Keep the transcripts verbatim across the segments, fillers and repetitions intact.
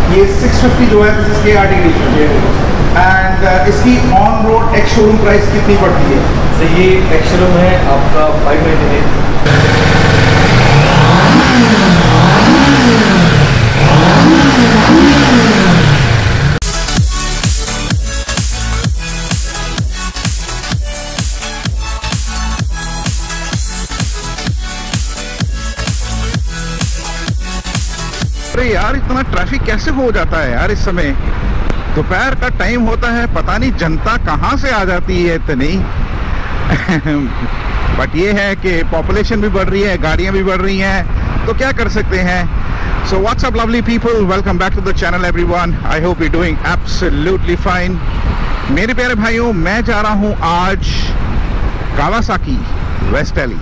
ये six fifty जो है this is K R T edition and इसकी on road ex showroom price कितनी पड़ती है? तो ये एक्स शोरूम है आपका फाइव नाइन्टी नाइन। अरे यार इतना ट्रैफिक कैसे हो जाता है यार इस समय? दोपहर का टाइम होता है, पता नहीं जनता कहाँ से आ जाती है इतनी। बट ये है कि पॉपुलेशन भी बढ़ रही है, गाड़ियाँ भी बढ़ रही हैं, तो क्या कर सकते हैं। So what's up lovely people, welcome back to the channel everyone. I hope you doing absolutely fine. मेरे प्यारे भाइयों, मैं जा रहा हूँ आज कावासाकी वेस्ट दिल्ली,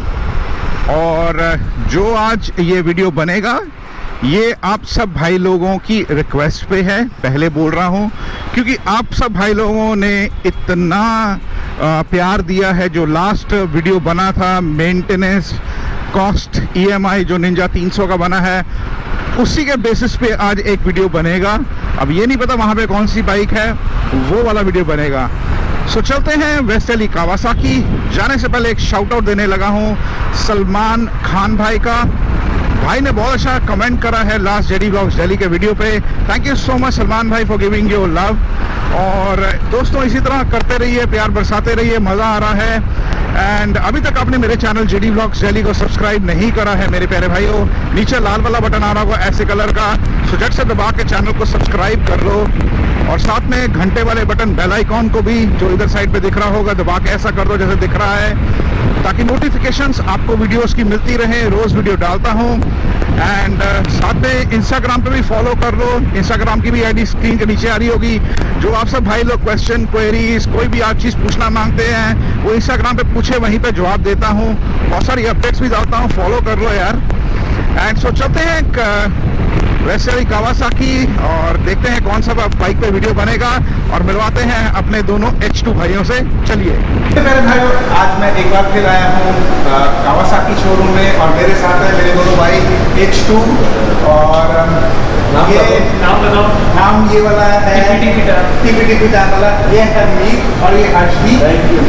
और जो आज ये वीडियो बनेगा ये आप सब भाई लोगों की रिक्वेस्ट पे है। पहले बोल रहा हूँ क्योंकि आप सब भाई लोगों ने इतना आ, प्यार दिया है। जो लास्ट वीडियो बना था मेंटेनेंस कॉस्ट ईएमआई जो निंजा तीन सौ का बना है, उसी के बेसिस पे आज एक वीडियो बनेगा। अब ये नहीं पता वहाँ पे कौन सी बाइक है, वो वाला वीडियो बनेगा। सो चलते हैं वेस्ट दिल्ली कावासाकी। जाने से पहले एक शाउट आउट देने लगा हूँ सलमान खान भाई का। भाई ने बहुत अच्छा कमेंट करा है लास्ट जेडी ब्लॉग्स दिल्ली के वीडियो पे। Thank you so much Salman भाई फॉर गिविंग योर लव। और दोस्तों इसी तरह करते रहिए, प्यार बरसाते रहिए, मज़ा आ रहा है। एंड अभी तक आपने मेरे चैनल जेडी ब्लॉग्स दिल्ली को सब्सक्राइब नहीं करा है मेरे प्यारे भाइयों, नीचे लाल वाला बटन आ रहा होगा ऐसे कलर का, सो झट से दबा के चैनल को सब्सक्राइब कर लो। और साथ में घंटे वाले बटन बेल आइकॉन को भी जो इधर साइड पे दिख रहा होगा दबा के ऐसा कर दो जैसे दिख रहा है, ताकि नोटिफिकेशंस आपको वीडियोस की मिलती रहे। रोज़ वीडियो डालता हूँ। एंड uh, साथ में इंस्टाग्राम पे भी फॉलो कर लो। इंस्टाग्राम की भी आईडी स्क्रीन के नीचे आ रही होगी। जो आप सब भाई लोग क्वेश्चन क्वेरीज कोई भी आप चीज़ पूछना मांगते हैं वो इंस्टाग्राम पे पूछे, वहीं पे जवाब देता हूँ। बहुत सारी अपडेट्स भी डालता हूँ, फॉलो कर लो यार। एंड सो चलते हैं वेस्ट दिल्ली कावासाकी और देखते हैं कौन सा बाइक पे वीडियो बनेगा, और मिलवाते हैं अपने दोनों एच टू भाइयों से। चलिए मेरे भाइयों, आज मैं एक बार फिर आया हूँ कावासाकी शोरूम में, और मेरे साथ है मेरे दोनों भाई एच टू। और नाम ये नाम बताओ। नाम ये वाला है टीपी टीपी वाला, ये है मीर और ये हर्षदीप।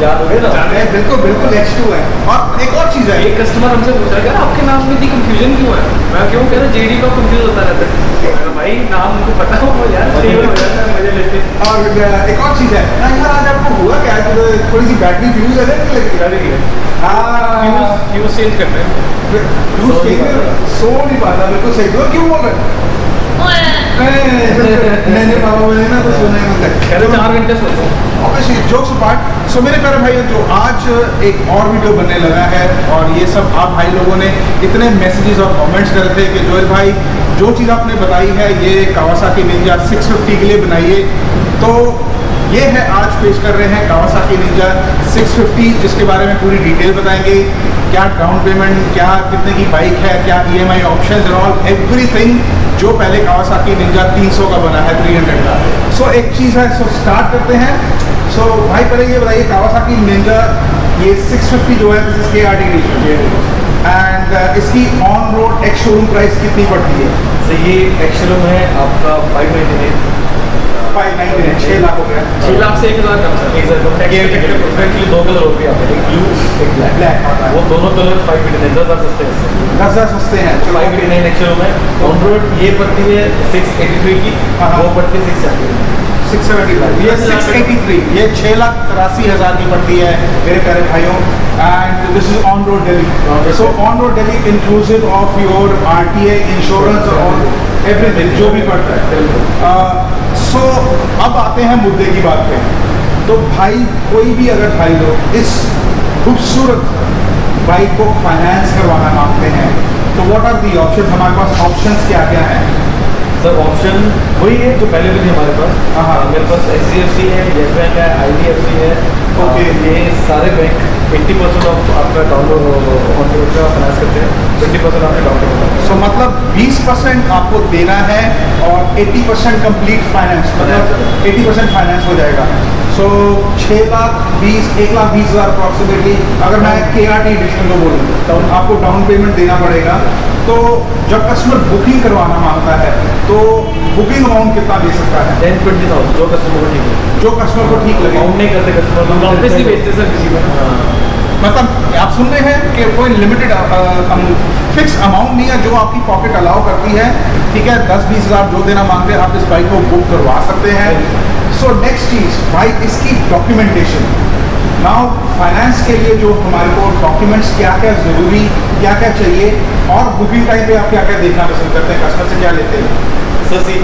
बिल्कुल बिल्कुल एच टू है। और एक और चीज़ है, एक कस्टमर हमसे पूछ रहा है आपके नाम में इतनी कंफ्यूजन क्यों है? मैं क्यों कह रहा जेडी का कंफ्यूज होता रहता है। भाई नाम उनको पता हो यार, सही हो जाता है, मजे लेते। और एक और चीज़ है ना यार, आज आपको हुआ क्या है? तो थोड़ी सी बैटरी फ्यूज है ना लगी है। हाँ फ्यूज चेंज करते हैं, सो नहीं पाता। बिल्कुल सही। तो क्यों बोल रहे मैंने पापा बोले ना तो सोने मतलब चार घंटे सोचो। Obviously jokes apart. सो मेरे प्यारे भाइयों, जो आज एक और वीडियो बनने लगा है, और ये सब आप भाई लोगों ने इतने मैसेजेस और कमेंट्स करे थे कि जोएल भाई जो चीज़ आपने बताई है ये कावासाकी निंजा सिक्स फिफ्टी के लिए बनाइए, तो ये है आज पेश कर रहे हैं कावासाकी निंजा सिक्स फिफ्टी, जिसके बारे में पूरी डिटेल बताएंगे। क्या डाउन पेमेंट, क्या कितने की बाइक है, क्या EMI options and all everything, जो पहले कावासाकी निंजा तीन सौ का बना है, थ्री हंड्रेड का। सो so, एक चीज़ है, सो so, स्टार्ट करते हैं। सो so, भाई पहले ये बताइए कावासाकी निंजा ये सिक्स फिफ्टी जो है this is K R T edition, and इसकी on road ex showroom price कितनी पड़ती है? तो ये एक्स शोरूम है आपका five ninety nine. Five ninety nine छः लाख हो गया। छः लाख से एक हज़ार कम सर। एक एक्चुअली दो कलर हो गया, एक ब्लू एक ब्लैक। ब्लैक वो दोनों कलर फाइव एटी नाइन दस हज़ार सस्ते हैं। दस हज़ार सस्ते हैं। Five eighty nine ex showroom है। ऑन रोड ये पड़ती है सिक्स एटी थ्री की, वो पड़ती है six seventy six seventy five. ये सिक्स एटी थ्री, ये छः लाख तिरासी हज़ार की पड़ती है मेरे प्यारे भाइयों। And this is on road Delhi. So on road Delhi inclusive of your R T A insurance और एवरीथिंग जो भी पड़ता है। सो so, अब आते हैं मुद्दे की बात पे। तो भाई कोई भी अगर भाई लोग इस खूबसूरत बाइक को फाइनेंस करवाना मांगते हैं, तो व्हाट आर दी ऑप्शन? हमारे पास ऑप्शंस क्या क्या हैं? सर ऑप्शन वही है जो पहले भी थी हमारे पास। हाँ मेरे पास एच डी एफ सी है, येस बैंक है, आई डी एफ सी है। ओके, ये सारे बैंक एट्टी परसेंट ऑफ आपका डाउन ऑन रोड का फाइनेंस करते हैं, ट्वेंटी परसेंट आपके डाउन पेमेंट। सो मतलब बीस परसेंट आपको देना है और अस्सी परसेंट कंप्लीट फाइनेंस, मतलब अस्सी परसेंट फाइनेंस हो जाएगा। सो छः लाख बीस एक लाख बीस हज़ार अप्रॉक्सीमेटली अगर मैं के आर टी एडिशन को बोलूँ तो आपको डाउन पेमेंट देना पड़ेगा। तो जब कस्टमर बुकिंग करवाना मांगता है तो बुकिंग अमाउंट कितना दे सकता है? टेन ट्वेंटी थाउजेंड जो कस्टमर को ठीक है, जो कस्टमर को ठीक लगे। अमाउंट नहीं करते कस्टमर, ऑब्वियसली बेचते सर किसी को। मतलब आप सुन रहे हैं कि कोई लिमिटेड फिक्स अमाउंट नहीं है जो आपकी पॉकेट अलाउ करती है, ठीक है। दस बीस हज़ार जो देना मांगते हैं आप इस बाइक को बुक करवा सकते हैं। सो नेक्स्ट चीज़ भाई इसकी डॉक्यूमेंटेशन। नाउ फाइनेंस के लिए जो हमारे को डॉक्यूमेंट्स क्या क्या ज़रूरी, क्या क्या चाहिए, और बुकिंग टाइम पे आप क्या क्या देखना पसंद करते हैं, कस्टमर से क्या लेते हैं? सर सी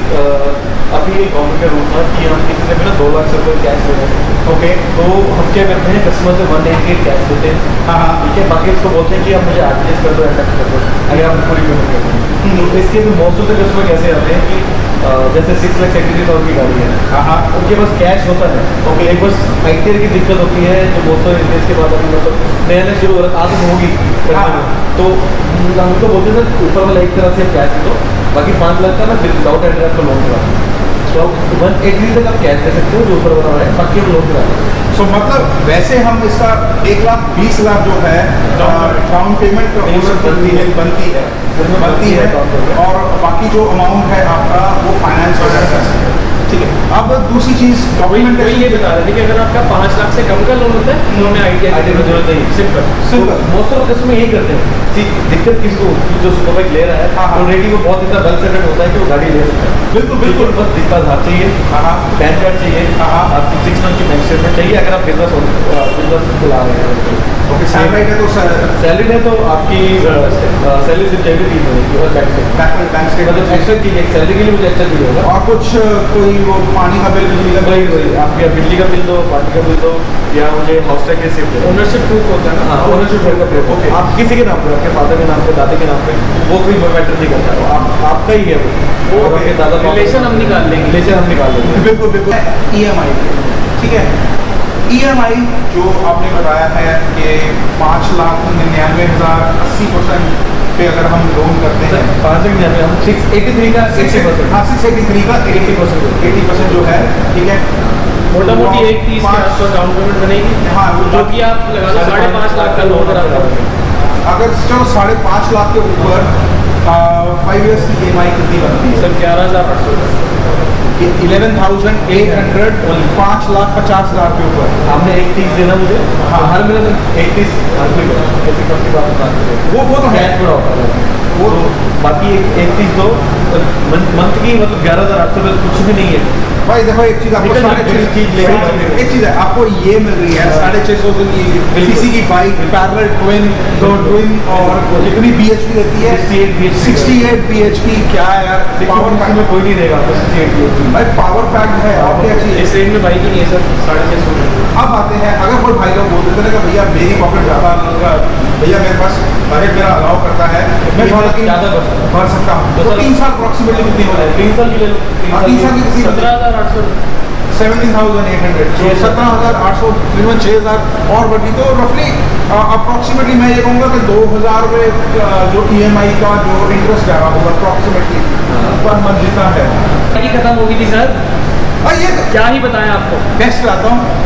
अभी गवर्नमेंट का रूल था कि हम किसी से भी ना दो लाख से रुपये कैश ले सकते हैं। ओके, तो हम क्या करते हैं कस्टमर से वन एटी एट कैश देते हैं। हाँ हाँ, ठीक है। बाकी उसको बोलते हैं कि आप मुझे आरटीएस कर दो, एडक्ट कर दो, अगर आप पूरी पेमेंट कर दो। तो इसके भी मोस्ट ऑफ द कस्टमर कैसे आते हैं कि अ, जैसे six lakh seventy three thousand की गाड़ी है, हाँ हाँ, उनके पास कैश होता है। ओके, एक बस आईटीआर की दिक्कत होती है जो मोस्ट ऑफ इंडियंस के बाद अभी मतलब नया नया शुरू हो रहा है, आदत होगी करने में। तो हम उनको बोलते हैं सर ऊपर वाला एक तरह से कैश दो, बाकी पाँच लाख का ना विदाउट एड्रेस पर लोन करा। तो वन एटी तक आप कैश दे सकते हो जो ऊपर वाला है, बाकी हम लोन करा दें। सो मतलब वैसे हम इसका एक लाख बीस हज़ार जो है डाउन पेमेंट बनती है बनती है बनती है और बाकी जो अमाउंट है आपका वो फाइनेंस हो जाता है। ठीक है। अब दूसरी चीज़ डॉक्यूमेंट ये बता रहे थे कि अगर आपका पाँच लाख से कम का लोन होता है उन्होंने आई टी आई जरूरत नहीं, simple simple most of customer यही करते हैं कि दिक्कत किसको जो सुपर बाइक ले रहा है हाँ, हाँ। ऑलरेडी वो बहुत इतना वेल सेटल्ड होता है कि वो गाड़ी ले सकता है। बिल्कुल बिल्कुल। बस दिक्कत आधार चाहिए, हाँ हाँ, पैन कार्ड चाहिए, हाँ हाँ, आपकी सिक्स मंथ की बैंक स्टेटमेंट चाहिए अगर आप बिजनेस बिजनेस चला रहे हैं। ओके, सैलरी है तो सैलरी है तो आपकी सैलरी सिर्फ चाहिए तीन महीने की और बैंक स्टेटमेंट बैंक मतलब स्टेटमेंट एक्स्ट्रा चाहिए, सैलरी के लिए मुझे एक्स्ट्रा चाहिए होगा। और कुछ कोई वो पानी का बिल, बिजली का वही वही आप या बिजली का बिल दो, पानी का बिल दो, या मुझे हाउस टैक्स रिसिप्ट दो। ओनरशिप प्रूफ होता है ना। हाँ, ओनरशिप का प्रूफ। ओके, आप किसी के नाम पे, आपके फादर के नाम पे, दादे के नाम पे, वो कोई मैटर नहीं करता है, आप आपका ही है वो। वो और आपके दादा रिलेशन हम निकाल लेंगे। रिलेशन हम निकाल लेंगे। बिल्कुल बिल्कुल। ई एम आई, ठीक है। ई एम आई जो आपने बताया है कि पाँच लाख निन्यानवे हज़ार अस्सी परसेंट पे अगर हम लोन करते हैं, पाँच लाख निन्यानवे हम सिक्स एटी थ्री का सिक्सटी परसेंट हाँ सिक्स एटी थ्री का एटी परसेंट एटी परसेंट जो है, ठीक है। मोटा मोटी एक तीस के पाँच- आसपास डाउन पेमेंट बनेगी। हाँ, वो जो कि आप लगा लो साढ़े पाँच लाख का लोन करा दो। अगर चलो साढ़े पाँच लाख के ऊपर फाइव ईयर्स की ई एम आई कितनी बनती है? सर ग्यारह हज़ार आठ सौ इलेवन थाउजेंड एट हंड्रेड पाँच लाख पचास हज़ार के ऊपर आपने एक तीस देना मुझे। हाँ। हर महीने एक तीस हर महीने ऐसी कंपनी बात बता रहे हैं। वो वो तो है कैश बड़ा होता है वो तो बाकी एक एक तीस दो मंथ की मतलब ग्यारह हज़ार आठ सौ कुछ भी नहीं है भाई। देखो एक चीज़ आपको निकल साढ़े जाती है, छः चीज़ लेके सही जाती है। एक चीज़ है आपको ये मिल रही है साढ़े छः सौ की किसी की बाइक पैरेलल ट्विन दो ट्विन और जितनी बी एच पी रहती है sixty eight B H sixty eight B H P क्या है यार, पावर पैक में कोई नहीं देगा आपको sixty eight B H P. भाई पावर पैक है और क्या चाहिए। इस रेंज में बाइक ही नहीं है सर, साढ़े छः सौ। अब आते हैं अगर कोई भाई लोग बोल देते हैं कि भैया मेरी पॉकेट ज़्यादा, भैया मेरे पास बजट मेरा अलाउ करता है मैं थोड़ा ज़्यादा कर सकता हूँ। भर सकता हूँ, तो तीन साल अप्रॉक्सीमेटली कितनी हो जाएगी? तीन साल की ले लो, हाँ, तीन साल की कितनी सत्रह हज़ार आठ सौ सेवेंटीन थाउजेंड एट हंड्रेड छः सत्रह हज़ार आठ सौ तकरीबन छः हज़ार और बढ़ी। तो रफली अप्रॉक्सीमेटली मैं ये कहूँगा कि दो हज़ार रुपये जो ई एम आई का जो इंटरेस्ट है होगा अप्रॉक्सीमेटली पर मंथ जितना है। गाड़ी खत्म होगी थी सर, और ये क्या ही बताएं आपको, टेस्ट कराता हूँ,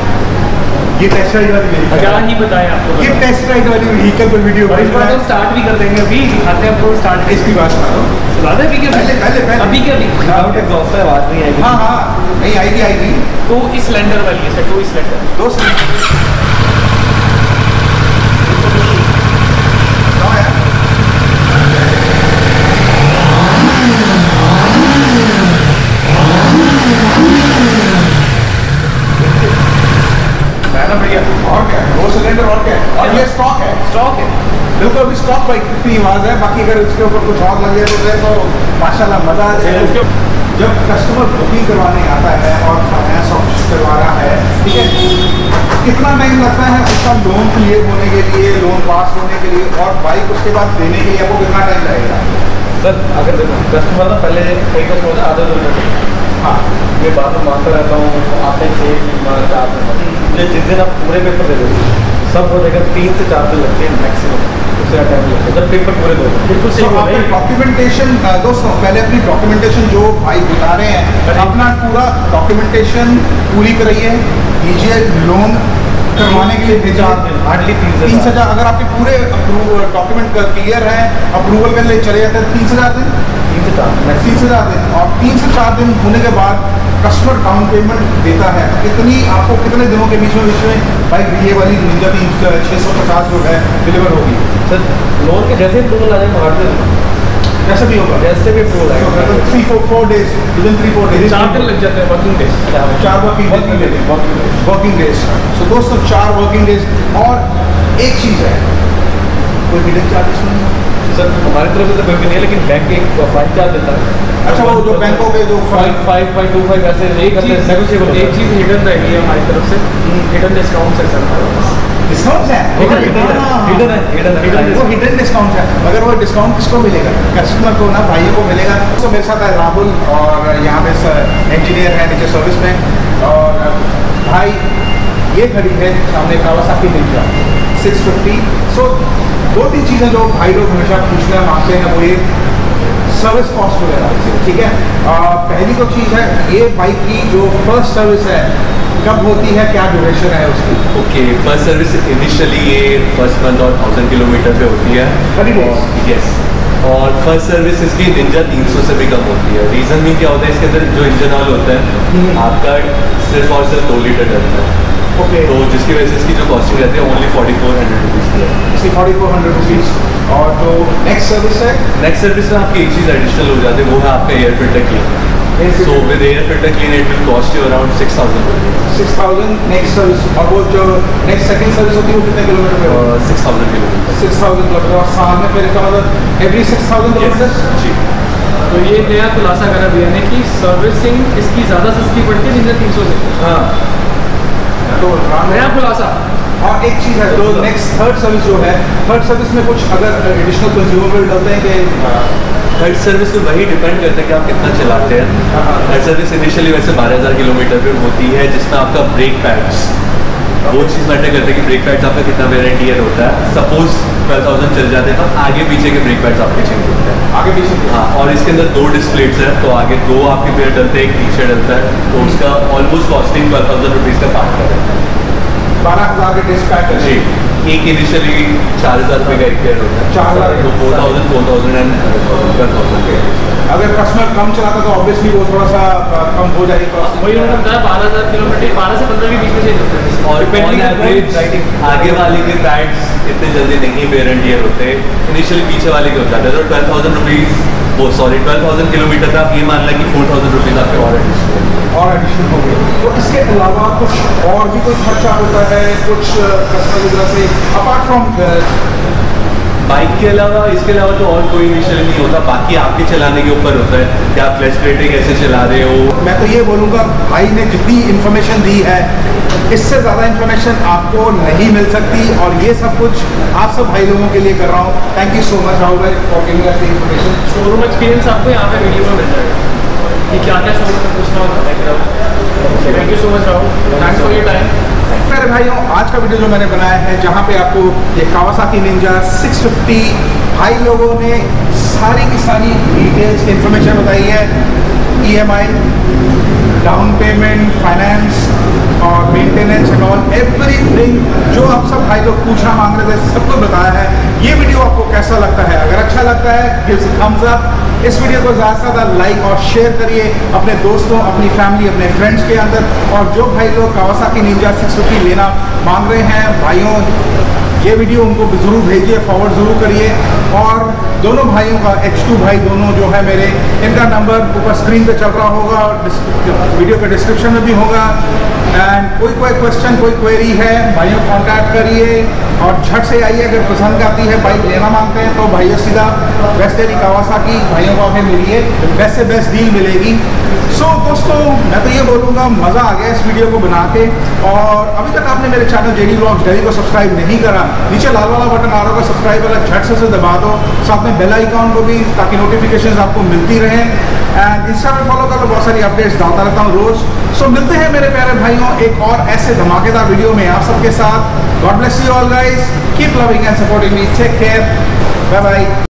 ये टेस्ट राइड वाली vehicle क्या है। ही बताएं आपको। ये टेस्ट राइड वाली व्हीकल पर वीडियो और इस बार तो स्टार्ट भी कर देंगे, अभी दिखाते हैं आपको स्टार्ट इसकी बात कर रहा हूँ। चला दे अभी के पहले पहले पहले अभी के अभी विदाउट एग्जॉस्ट है, आवाज़ नहीं आएगी। हाँ हाँ नहीं आएगी आएगी टू स्लेंडर वाली है सर, टू स्लेंडर। दो सेकंड भैया और क्या है, दो सिलेंडर और क्या है, और ये स्टॉक है स्टॉक है। बिल्कुल अभी स्टॉक बाइक की आवाज़ है, बाकी अगर इसके ऊपर कुछ और लग जाए तो माशाल्लाह मज़ा आ जाएगा। उसके जब कस्टमर बुकिंग करवाने आता है और फाइनेंस ऑप्शन करवा रहा है, ठीक है, कितना टाइम लगता है उसका लोन क्लियर होने के लिए, लोन पास होने के लिए, और बाइक उसके बाद देने के लिए आपको कितना टाइम लगेगा? सर अगर कस्टमर ना पहले कई कस्टमर आधे दो मिनट, हाँ मैं बाद में मांगता रहता हूँ, आते हैं छः तीन चार दिन, मुझे जिस दिन आप पूरे पेपर दे दोगे सब हो जाएगा, तीन से चार दिन लगते हैं मैक्सिमम, उससे ज़्यादा टाइम लगता है जब पेपर पूरे हो जाए। बिल्कुल सही बोल रहे हैं। डॉक्यूमेंटेशन दोस्तों, पहले अपनी डॉक्यूमेंटेशन जो भाई बता रहे हैं, अपना पूरा डॉक्यूमेंटेशन पूरी कराइए, कीजिए लोन करवाने के लिए भेजा हार्डली तीन से तीन से चार। अगर आपके पूरे डॉक्यूमेंट क्लियर हैं, अप्रूवल के लिए चले जाते हैं तीन से चार दिन, तीन से चार तीन से चार दिन। और तीन से चार दिन होने के बाद कस्टमर डाउन पेमेंट देता है। कितनी आपको कितने दिनों के बीच में बीच में बाइक ये वाली निंजा तीन छः सौ पचास जो है डिलीवर होगी? सर लोन के जैसे अप्रूवल आ जाए मार्केट जैसे भी होगा, जैसे भी अप्रूवल आएगा तो three four four days within three four days चार दिन लग जाते हैं वर्किंग डेज, चार working days working days so दोस्तों चार वर्किंग डेज। और एक चीज़ है, कोई हिडन चार्जेस नहीं सर हमारी तरफ से तो कोई भी नहीं है, लेकिन बैंक एक फाइव चार्ज देता है। अच्छा, वो जो बैंकों के जो five five five two five ऐसे एक चीज नेगोशिएबल एक चीज़ हिडन रहेगी हमारी तरफ से, हिडन डिस्काउंट है सर, डिस्काउंट है, हिडन हिडन है, हिडन है, वो हिडन डिस्काउंट है। मगर वो डिस्काउंट किसको मिलेगा? कस्टमर को ना, भाइयों को मिलेगा। तो मेरे साथ है राहुल और यहाँ पे सर इंजीनियर है नीचे सर्विस में। और भाई ये खड़ी है सामने Kawasaki Ninja six fifty. So दो तीन चीज़ें जो भाई लोग हमेशा पूछना मांगते हैं वो ये सर्विस कॉस्ट वगैरह, ठीक है। आ, पहली तो चीज़ है ये बाइक की जो फर्स्ट सर्विस है कब होती है, क्या ड्यूरेशन है उसकी? ओके, फर्स्ट सर्विस इनिशियली ये फर्स्ट मंथ और थाउजेंड किलोमीटर पे होती है। Thirty days, yes. और फर्स्ट सर्विस इसकी निंजा तीन सौ से भी कम होती है। रीज़न भी क्या होता है, इसके अंदर जो इंजन ऑयल होता है आपका सिर्फ और सिर्फ दो लीटर डलता है। ओके, तो जिसकी वजह से इसकी जो कॉस्टिंग रहती है only forty four hundred rupees की है। इसकी फोर्टी फोर हंड्रेड रुपीज़। और जो नेक्स्ट सर्विस है, नेक्स्ट सर्विस में आपकी एक चीज़ एडिशनल हो जाती है, वो है आपका air filter clean. So with air filter clean it will cost you around six thousand rupees. Six thousand next service. और वो जो नेक्स्ट सेकंड सर्विस होती है वो कितने किलोमीटर पे होती है? Six thousand kilometre. Six thousand kilometre. और साल में फिर इसका मतलब एवरी सिक्स थाउजेंड किलोमीटर। जी। तो ये नया खुलासा करा भैया ने कि सर्विसिंग इसकी ज़्यादा सस्ती पड़ती है निंजा तीन सौ से। हाँ, तो नया खुलासा। और एक चीज़ है जो नेक्स्ट थर्ड सर्विस जो है, थर्ड सर्विस में कुछ अगर एडिशनल कंज्यूमेबल डलते हैं कि थर्ड सर्विस में वही डिपेंड करता है कि आप कितना चलाते हैं। थर्ड सर्विस इनिशियली वैसे बारह हज़ार किलोमीटर पे होती है, जिसमें आपका ब्रेक पैड्स वो चीज़ मैटर करता है कि ब्रेक पैड्स आपका कितना वेयर एंड टियर होता है। सपोज ट्वेल्व थाउजेंड चल जाते हैं तो आगे पीछे के ब्रेक पैड्स आपके चेंज होते हैं, आगे पीछे। हाँ। और इसके अंदर दो डिस्प्लेट्स हैं, तो आगे दो आपके पेयर डलते हैं, एक पीछे डलता है, तो उसका almost costing twelve thousand rupees का पार्ट कर रहता है। बारह हज़ार के डिस्पैच जी। एक इनिशियली चार हज़ार रुपये का एक पेयर होता है, चार हज़ार तो four thousand four thousand and twelve thousand. अगर कस्टमर कम चलाता तो ऑब्वियसली वो थोड़ा सा कम हो जाएगी। वही उन्होंने बताया बारह हज़ार किलोमीटर बारह से पंद्रह के बीच में चेंज होता है। और Depending on on average, riding। आगे वाले के पैड्स इतने जल्दी नहीं वेयर एंड टियर होते, इनिशियली पीछे वाले के हो जाते हैं। तो ट्वेल्व थाउजेंड रुपीज़ वो सॉरी ट्वेल्व थाउजेंड किलोमीटर का आप ये मान लें कि फोर थाउजेंड रुपीज़ आपके और एडिशनल और एडिशनल हो गए। तो इसके अलावा कुछ और भी कोई खर्चा होता है कुछ कस्टमर की तरफ से अपार्ट फ्रॉम बाइक के अलावा? इसके अलावा तो और कोई इनिशियली नहीं होता, बाकी आपके चलाने के ऊपर होता है कि आप क्लच प्लेटें कैसे चला रहे हो। मैं तो ये बोलूँगा भाई ने जितनी इन्फॉर्मेशन दी है इससे ज़्यादा इन्फॉर्मेशन आपको नहीं मिल सकती, और ये सब कुछ आप सब भाई लोगों के लिए कर रहा हूँ। Thank you so much Rahul भाई for giving us the information. Showroom experience आपको यहाँ पे वीडियो में मिल जाएगा कि क्या क्या शोरूम में पूछना होता है। Thank you so much Rahul, thanks for your time. मेरे भाइयों, आज का वीडियो जो मैंने बनाया है जहाँ पे आपको ये कावासाकी निंजा सिक्स फिफ्टी भाई लोगों ने सारी की सारी डिटेल्स इन्फॉर्मेशन बताई है, ईएमआई, डाउन पेमेंट, फाइनेंस और मेंटेनेंस एंड ऑल एवरीथिंग जो आप सब भाई लोग पूछना मांग रहे थे सब कुछ बताया है। ये वीडियो आपको कैसा लगता है? अगर अच्छा लगता है गिव अ थम्स अप। इस वीडियो को ज़्यादा से ज़्यादा लाइक और शेयर करिए अपने दोस्तों, अपनी फैमिली, अपने फ्रेंड्स के अंदर। और जो भाई लोग कावासाकी निंजा सिक्स फिफ्टी लेना मांग रहे हैं भाइयों, ये वीडियो उनको ज़रूर भेजिए, फॉरवर्ड ज़रूर करिए। और दोनों भाइयों का एच टू भाई दोनों जो है मेरे, इनका नंबर ऊपर स्क्रीन पे चल रहा होगा और वीडियो के डिस्क्रिप्शन में भी होगा। एंड कोई कोई क्वेश्चन कोई क्वेरी है भाइयों कांटेक्ट करिए और झट से आइए। अगर पसंद आती है बाइक लेना मांगते हैं तो भाइयों सीधा बेस्ट एली कावासाकी भाइयों को आके मिलिए, बेस्ट से बेस्ट डील मिलेगी। सो so, दोस्तों मैं तो ये बोलूँगा मज़ा आ गया इस वीडियो को बना के। और अभी तक आपने मेरे चैनल जेडी व्लॉग्स दिल्ली को सब्सक्राइब नहीं करा, नीचे लाल वाला बटन आ रहा होगा सब्सक्राइब वाला, झट से उसे दबा दो, साथ में बेल आइकॉन को भी, ताकि नोटिफिकेशंस आपको मिलती रहें। एंड इंस्टा पे फॉलो कर लो, बहुत सारी अपडेट्स डालता रहता हूँ रोज। सो so, मिलते हैं मेरे प्यारे भाइयों एक और ऐसे धमाकेदार वीडियो में आप सबके साथ। God bless you all guys, keep loving and supporting me, take care, bye bye.